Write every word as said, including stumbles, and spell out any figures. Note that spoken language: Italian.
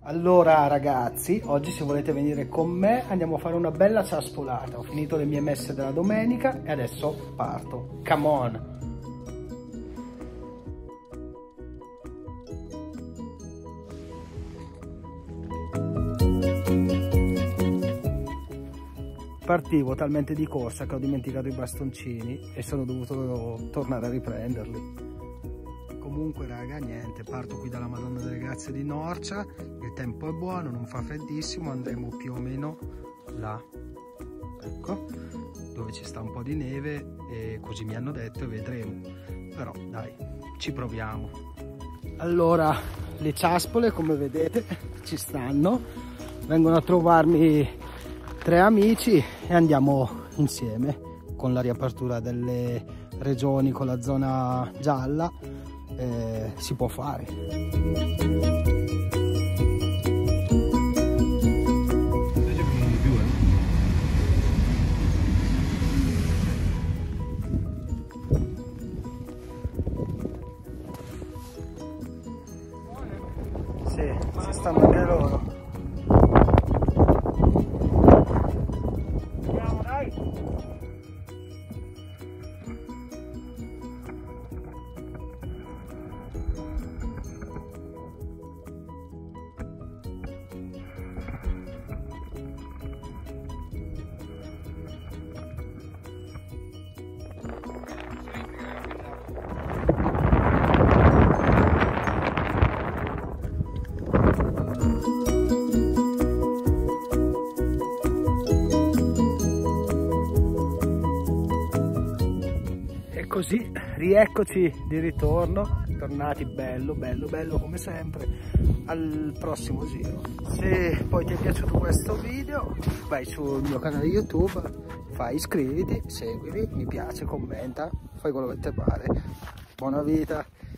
Allora ragazzi, oggi se volete venire con me andiamo a fare una bella ciaspolata. Ho finito le mie messe della domenica e adesso parto. Come on! Partivo talmente di corsa che ho dimenticato i bastoncini e sono dovuto tornare a riprenderli. Comunque raga, niente, parto qui dalla Madonna delle Grazie di Norcia, il tempo è buono, non fa freddissimo, andremo più o meno là, ecco, dove ci sta un po' di neve e così mi hanno detto e vedremo, però dai, ci proviamo. Allora, le ciaspole come vedete ci stanno, vengono a trovarmi tre amici e andiamo insieme con la riapertura delle regioni, con la zona gialla. Eh, si può fare. Sì, ci stanno anche loro. Andiamo, dai! Così, rieccoci di ritorno, tornati bello, bello, bello come sempre, al prossimo giro. Se poi ti è piaciuto questo video, vai sul mio canale YouTube, fai iscriviti, seguimi, mi piace, commenta, fai quello che ti pare. Buona vita!